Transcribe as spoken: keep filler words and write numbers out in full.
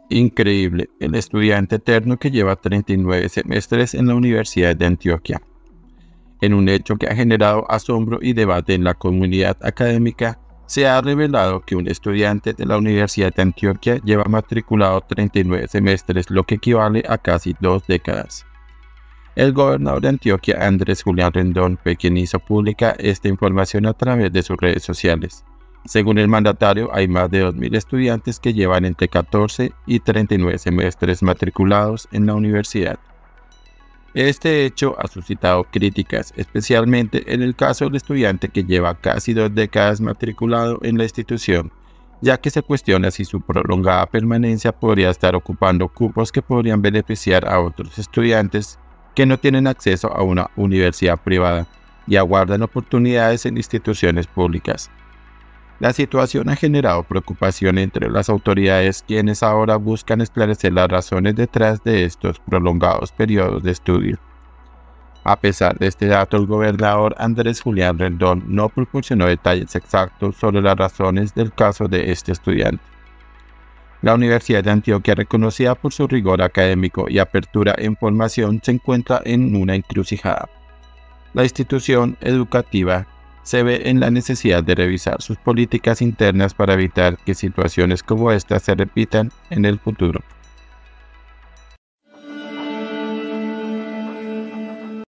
Increíble, el estudiante eterno que lleva treinta y nueve semestres en la Universidad de Antioquia. En un hecho que ha generado asombro y debate en la comunidad académica, se ha revelado que un estudiante de la Universidad de Antioquia lleva matriculado treinta y nueve semestres, lo que equivale a casi dos décadas. El gobernador de Antioquia, Andrés Julián Rendón, fue quien hizo pública esta información a través de sus redes sociales. Según el mandatario, hay más de dos mil estudiantes que llevan entre catorce y treinta y nueve semestres matriculados en la universidad. Este hecho ha suscitado críticas, especialmente en el caso del estudiante que lleva casi dos décadas matriculado en la institución, ya que se cuestiona si su prolongada permanencia podría estar ocupando cupos que podrían beneficiar a otros estudiantes que no tienen acceso a una universidad privada y aguardan oportunidades en instituciones públicas. La situación ha generado preocupación entre las autoridades, quienes ahora buscan esclarecer las razones detrás de estos prolongados periodos de estudio. A pesar de este dato, el gobernador Andrés Julián Rendón no proporcionó detalles exactos sobre las razones del caso de este estudiante. La Universidad de Antioquia, reconocida por su rigor académico y apertura en formación, se encuentra en una encrucijada. La institución educativa se ve en la necesidad de revisar sus políticas internas para evitar que situaciones como esta se repitan en el futuro.